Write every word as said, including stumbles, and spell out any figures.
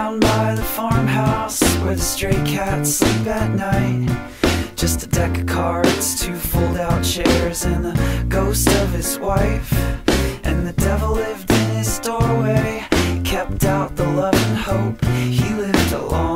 down by the farmhouse where the stray cats sleep at night. Just a deck of cards, two fold-out chairs, and the ghost of his wife. And the devil lived in his doorway, kept out the love and hope. He lived alone.